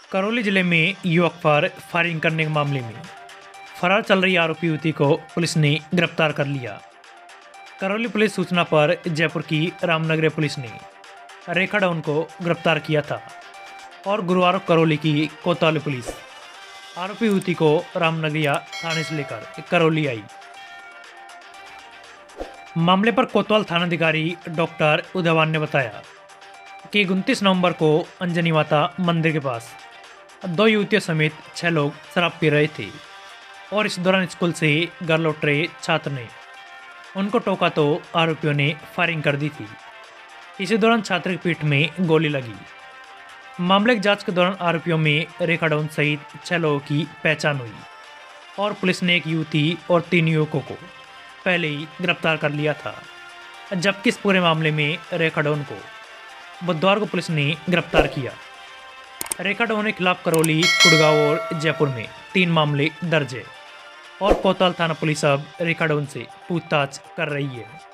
करौली जिले में युवक पर फायरिंग करने के मामले में फरार चल रही आरोपी युवती को पुलिस ने गिरफ्तार कर लिया। करौली पुलिस सूचना पर जयपुर की रामनगरी पुलिस ने रेखा डाउन को गिरफ्तार किया था और गुरुवार को करौली की कोतवाली पुलिस आरोपी युवती को रामनगरिया थाने से लेकर करौली आई। मामले पर कोतवाल थानाधिकारी डॉक्टर उदयवान ने बताया कि 29 नवंबर को अंजनी माता मंदिर के पास 2 युवतियों समेत 6 लोग शराब पी रहे थे और इस दौरान स्कूल से घर लौट रहे छात्र ने उनको टोका तो आरोपियों ने फायरिंग कर दी थी। इसी दौरान छात्र की पीठ में गोली लगी। मामले की जांच के दौरान आरोपियों में रेखा डाउन सहित 6 लोगों की पहचान हुई और पुलिस ने एक युवती और 3 युवकों को पहले ही गिरफ्तार कर लिया था, जबकि इस पूरे मामले में रेखा डाउन को बुधवार को पुलिस ने गिरफ्तार किया। रेखा डाउन के खिलाफ करौली, कुड़गांव और जयपुर में 3 मामले दर्ज है और कोतवाल थाना पुलिस अब रेखा डाउन से पूछताछ कर रही है।